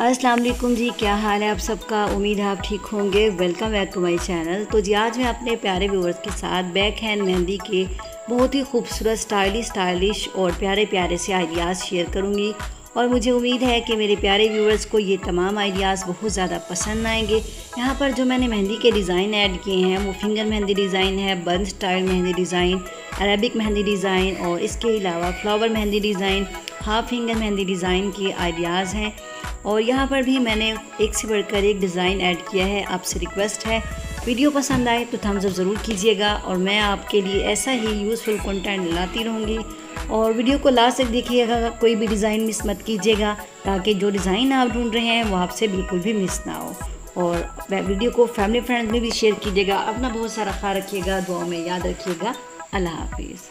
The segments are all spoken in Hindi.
अस्सलाम वालेकुम जी, क्या हाल है आप सबका। उम्मीद है आप ठीक होंगे। Welcome back to my channel. तो जी आज मैं अपने प्यारे व्यूअर्स के साथ बैक हैंड मेहंदी के बहुत ही खूबसूरत स्टाइलिश और प्यारे प्यारे से आइडियाज़ शेयर करूंगी और मुझे उम्मीद है कि मेरे प्यारे व्यूअर्स को ये तमाम आइडियाज़ बहुत ज़्यादा पसंद आएंगे। यहाँ पर जो मैंने मेहंदी के डिज़ाइन ऐड किए हैं वो फिंगर मेहंदी डिज़ाइन है, bun style mehndi design, Arabic mehndi design और इसके अलावा flower mehndi design, half finger mehndi design के आइडियाज़ हैं। और यहाँ पर भी मैंने एक से बढ़कर एक डिज़ाइन ऐड किया है। आपसे रिक्वेस्ट है वीडियो पसंद आए तो थम्स अप ज़रूर कीजिएगा और मैं आपके लिए ऐसा ही यूज़फुल कंटेंट लाती रहूँगी। और वीडियो को लास्ट तक देखिएगा, कोई भी डिज़ाइन मिस मत कीजिएगा ताकि जो डिज़ाइन आप ढूंढ रहे हैं वो आपसे बिल्कुल भी मिस ना हो। और वीडियो को फैमिली फ्रेंड्स में भी शेयर कीजिएगा। अपना बहुत सारा ख्याल रखिएगा, दुआ में याद रखिएगा। अल्लाह हाफिज़।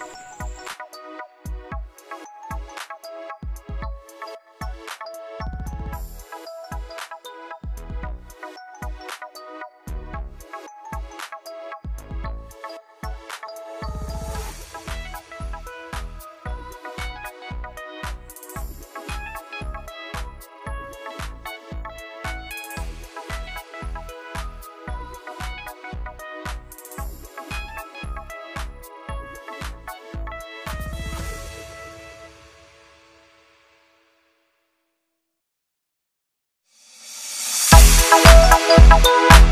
We'll be right back.